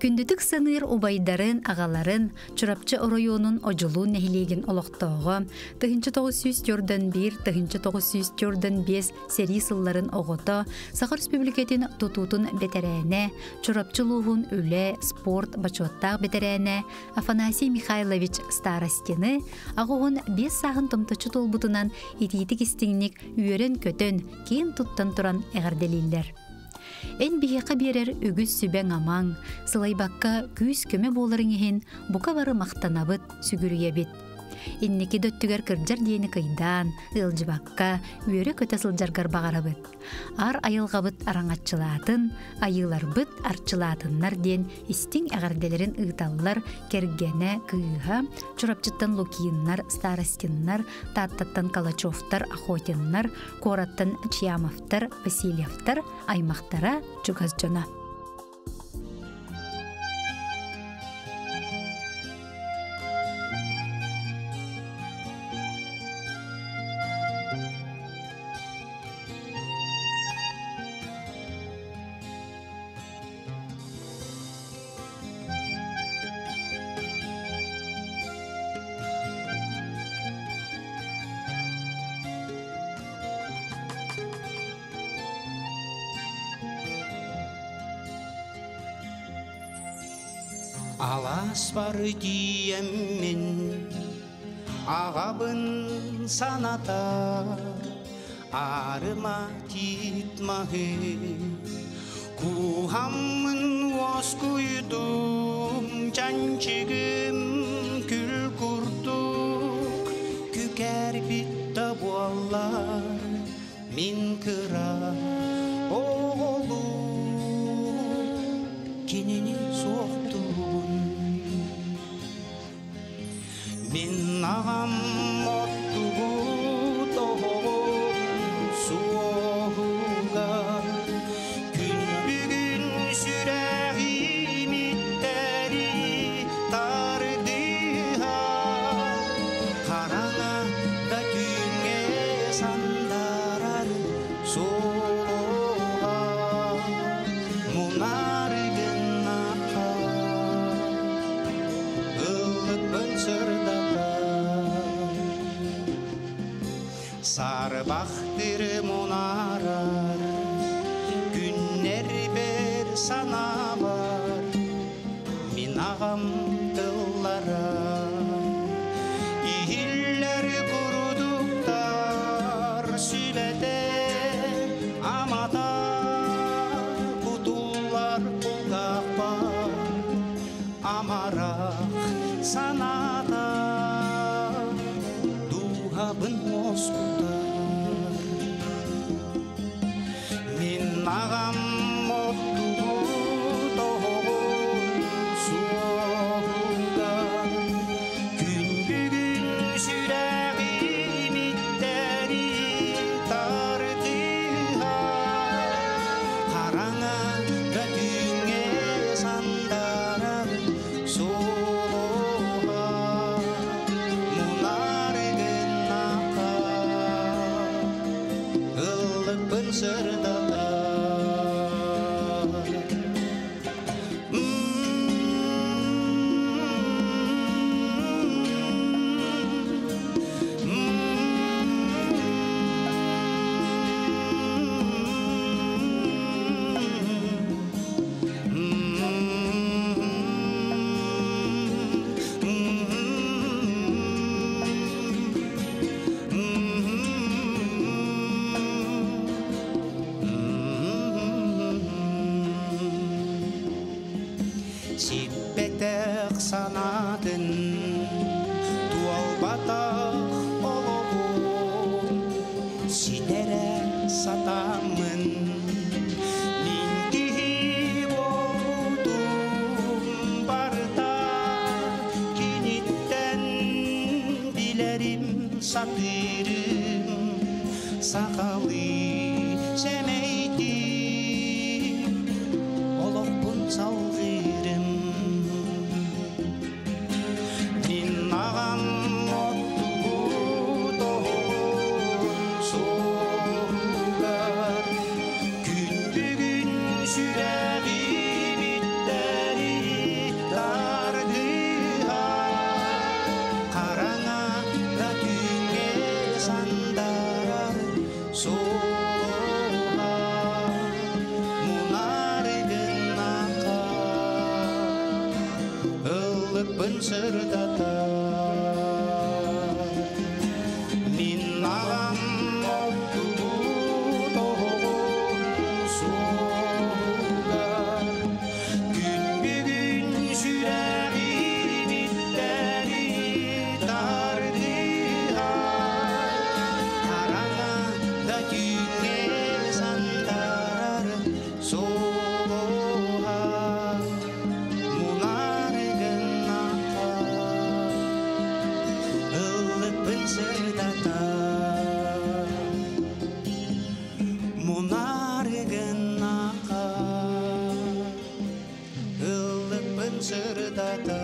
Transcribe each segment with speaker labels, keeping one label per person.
Speaker 1: Күндүтүк сыныр убайдарын, ағаларын, чурапчы оройонун ожулуун нехилеген олоқтоғы, тыхынчы 904-1, тыхынчы 904-5 сери сылларын оғыта, Сахар Республикатын тутутун бетерәне, чурапчылуғын үле, спорт, бачуаттақ бетерәне, Афанасий Михайлович Старостины, ағуғын 5 сағын тымтычы толбутынан ититик истиңник үйерен көтөн, кейін туттан туран әғарделилер. Эн бихеқа берер үгіз сүбәң амаң, сылайбаққа күйіз көмі болырың ехен, бұқа бары мақтанабыт, сүгіріе бет. Иннеки дөттігер кырджар дейіні кыйдан, ылжыбаққа, үйері көті сылжаргар бағарабыт. Ар айылғабыт араңатчылатын, айыларбыт арчылатыннар ден истин әғарделерін ұйталылар кергене кыйға, чурапчыттан лукииннар, старостиннар, таттаттан калачовтар, охотиннар, кораттан чиямовтар, Васильевтар, аймақтара чугазжана.
Speaker 2: Алас бар диеммен ағабын санатар, арыма титмахы кухамын оз күйдум, жанчыгым күл күрдік, күкәр бітті болар мен кыра оғылу кенені соқты. Min ağam mottuğu doğum soğuğa, gün bugün sürer ümitleri tardığa, karana da dünya sandarar soğuğa, munar gınaka, ılık bönsürda. Sarbahtır munarar, günler bir sana var, min ağam dıllara. İhiller kuruduklar sülede, amada kutullar kulakpa, amarak sana da duhabın oskuda. Min ağam mottuğu doğum soğuğa, gün bugün sürer ümitleri tardığa, karana da dünya sandarar soğuğa, munar gınaka, ılık bınsırda. Sippetek sanatın tual batak oluğum, sidere satamın mintihi oldum barda, kinitten dilerim satırım sakalı semeydim olokpun salgırım. Min ağam mottuğu doğum soğuğa, gün bugün sürer ümitleri ыллыкпын сырдата. Мин ағам отту тоғын суғар. Күн бүгін жүрәғи биттәри тарды қараңа да түнге сандар соға мұнарығын ақа ыллыкпын сырдата. Мұнарығын ақа ыллыкпын сырдата.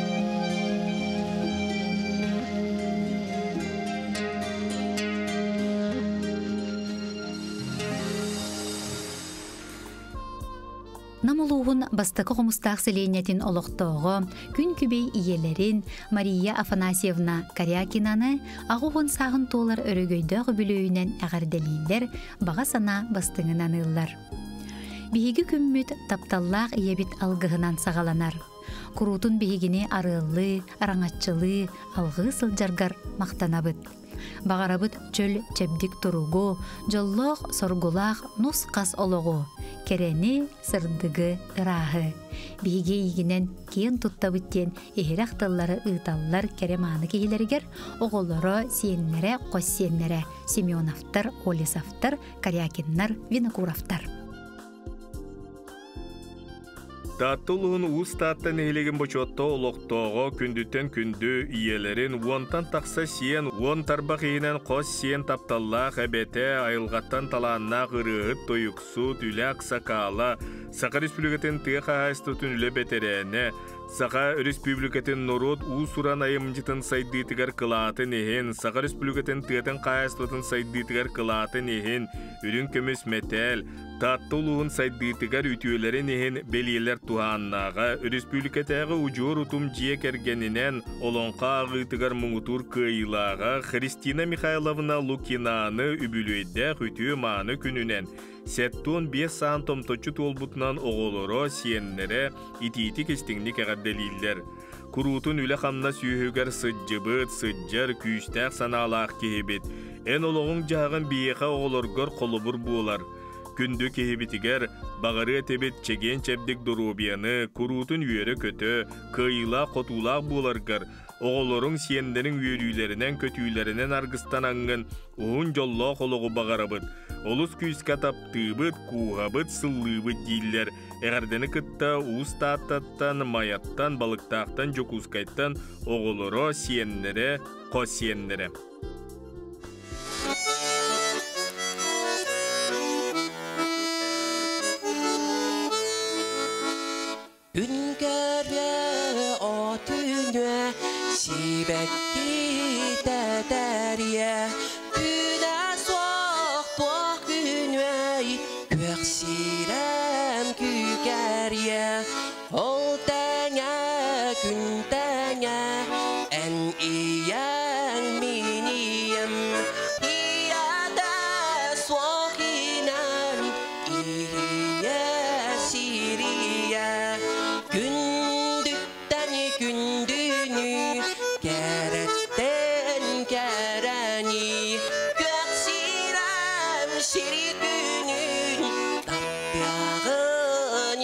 Speaker 1: Намылуғын бастықы қомыстақ селенетін олықтығы күн күбей иелерін Мария Афанасьевна Карякинаны ағуғын сағын толар өрігөйдөғы бүлөйінен әғарделейлер баға сана бастыңын анылар. Биһиги күммүт тапталлаах иебит алгыһынан сагаланар. Курутун биһигини арыыллы, араңаччылы, алгыы сылжаргар мактанабыт. Багарабыт чөл чебдик туругу, жоллоох соргулаах нус кас ологу, керени сырдыгы ырааһы. Биһиги ийгинен киен туттабыттен эхирахталлары ыыталлар керемааны киһилергер, оголоро сиеннере, кос сиеннере, Семеновтар, Олесовтар, Карякиннар, Винокуровтар.
Speaker 3: Таттылығын ұстаттан елеген бочотто олықтоғы күндіттен күнді иелерін уонтан тақса сиен, уон тарбақ eyінен қос сиен тапталлақ әбеті айылғаттан таланна ғырығыт тойықсу түләк сақала, Сақа Республикатын тыға астытын үлі бетерәне, Сақа Республикатын нород ұсуран айымжытын сайдытығар қылатын ехен, Сақа Республикатын тығатын қайастытын сайдытығар қылатын ехен, үрін көміс метәл, Таттылығын сайдытығар үтüелерін ехен белиелер туғаннаға, Республикатағы ұжуыр ұтым жие кергенінен олонқа ағытығар мұңытур кыйлаға Христина Михайловна Лукинаны үбілуйді үтüе маны күнінен. Сеттун 5 саан томточу толбутынан оғолоро сиеннере ити-ити кестіңнік әғадделейлер. Курутун үлі қамна сүйігер сыджыбыт, сыджар, күйістәқ саналақ кехебет. Эн олоғың жағын бейеқа оғолоргор қолыбыр болар. Күнді кехебетігер бағары әтебет чеген чәбдік дұрубияны, курутун үйері көті, кыйла қотулақ боларгар. Оғолорың сиендерің үйерүйлерінен көтүйлерінен аргыстан аңын оғын жолла қолығы бағарабыт. Олыс күйіске таптыбыт, куғабыт, сыллыбыт дейлер. Әғардені кытта ұстаттаттан, маяттан, балықтақтан, жокускайттан оғолоро сиеннере, қос сиеннере.
Speaker 4: Ünkärve otynye sibekki tätäriä Kynä suoh tuoh kynväi kyöksirem kykäriä Oltängä kyntängä en iän miniem Iätä suohinan ihiä siriä Kündütten kündünü, keretten kereni, göksirem sirgünün, tapyağın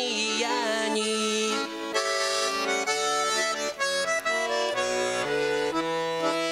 Speaker 4: iyeni.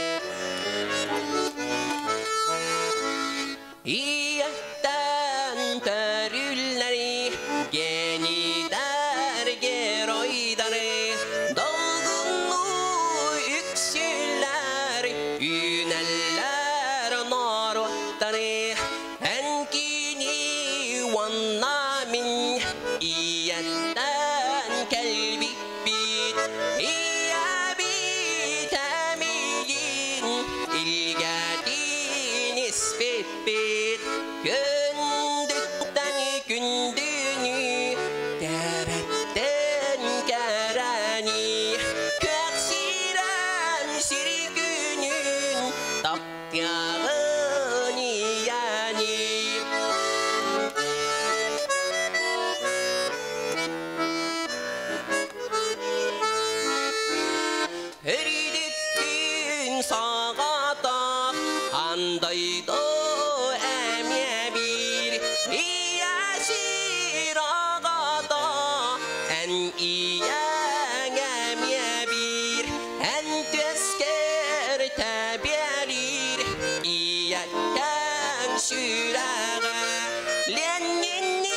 Speaker 4: iyağamya bir en tüsker tabialir iyaktan şurağa lenninni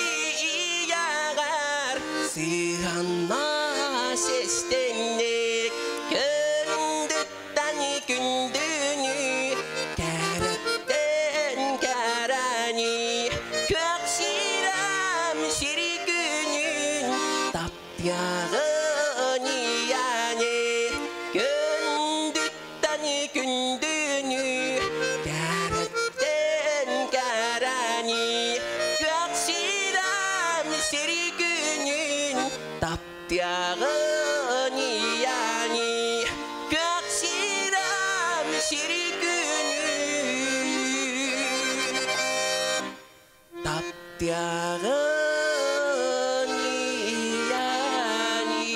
Speaker 4: iyağar sığanma seslenlik gündütten gündünü karatten karani köksiram sirgünün tapyağını yani gündütten gündünü karatten karani köksiram sirgünün tapyağını yani köksiram sirgünün tapyağını yani.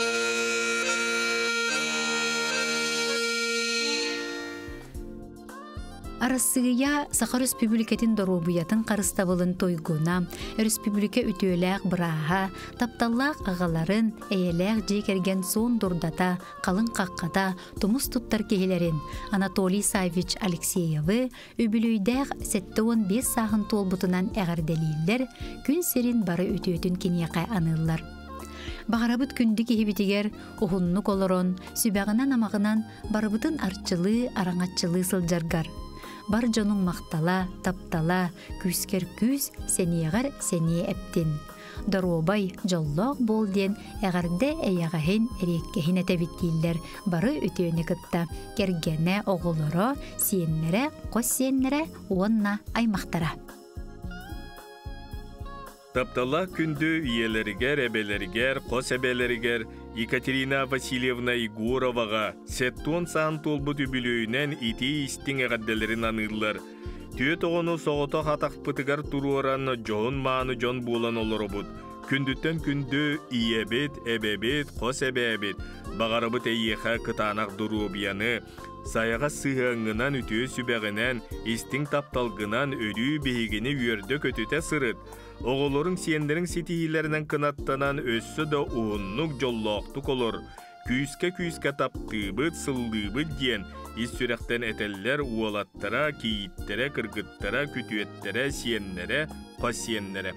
Speaker 1: Арасыгыя Саха Республикатын доробуятын карыстабылын тойгуна, республика үтүөлээх бырааха, тапталлаах агаларын, эйэлээх жекерген сон дурдата, калын какката, тумус туттар кехилерин Анатолий Савич Алексеевы үбүлүйдээх 7-15 саахын толбутунан эгерделииллер күн серин бары үтүөтүн киниякай аныллар. Бағарабыт күнді кехибитигер ухуннук олорон, сүбәгынан амағынан барыбытын арчылы, араңатчылы сылжаргар. Бар жонуң мақтала, таптала, күскер күз, сенеғар сене эптин. Доробай жоллоқ бол ден әғарде әйяғахин әреккехин әтәбіттейлер бары өтеуіне кытта. Кергене оғылыры, сиеннері, қос сиеннері, уонна аймақтара.
Speaker 3: Таптала күнді иелерігер, әбелерігер, қос әбелерігер Екатерина Васильевна Егороваға сеттон саан толбут үбілөйінен ити истің әғадделерін анылар. Түйет оғыны соғыта қатақ пытығар тұруаран жоғын мааны жон болан олары бұд. Күндіттен күнді иебет, әбебет, қос әбебет, бағарабыт әйеға кытанақ дұру бияны, саяға сығаңынан үтіе сүбәғінен, истің тапталғынан өрі бейгіні үйерді көтіте сырыт. Оғылырың сиендерің сетихилерінен кынаттанан өссі да уыннық жоллоқтық олыр. Күйіске таптыбыт, сыллыбыт ден, ис сүрәқтен әтәллер уолаттара, кейіттері, кыргыттара, күтуеттері, сиеннері, қос сиеннері.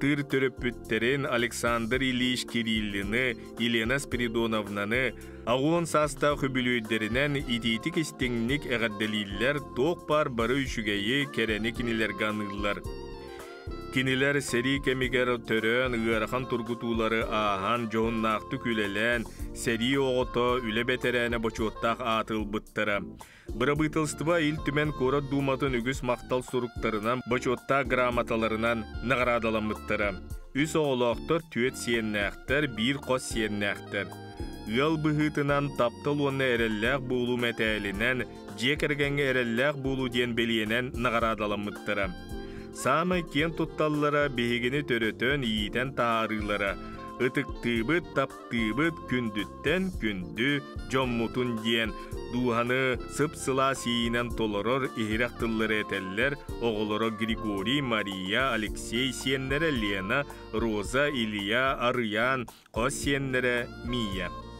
Speaker 3: тыр төрөппүттерин Александр Ильич Кириллины, Елена Спиридоновнаны, ағуын саста хүбілүйдерінен идейтік істеңнік әғадделилер тоқ бар бары үшігейі керені кинелерге анылар. Кинилер сери кемигер төрөн ыарахан тургутуулары аахан жоғыннақты күлелен, сери оғыто үле бетерәне бочуоттақ атыл бұттыра. Быра бытылстыва ил түмен корот думатын үгіс мақтал суруктарынан бочуотта грамоталарынан нағарадаламыттыра. Үс оғылақтыр түйет сиеннәқтер, бір қос сиеннәқтер. Ыал бұхытынан таптыл оны әрелләқ бұлу мәтәлінен, жекергенге әрелләқ бұлу ден белиенен нағарадаламыттыра. Самы кен тутталлара бейгені төрөтөн иетен таарылара. Ытыктыбыт таптыбыт күндүттен күнді жоммутун ден. Дуhаны сып-сыла сейінен толорор ихирақтыллары этеллер оғылары Григорий, Мария, Алексей сиеннері Лена, Роза, Илья, Арыян, қос сиеннері Мия.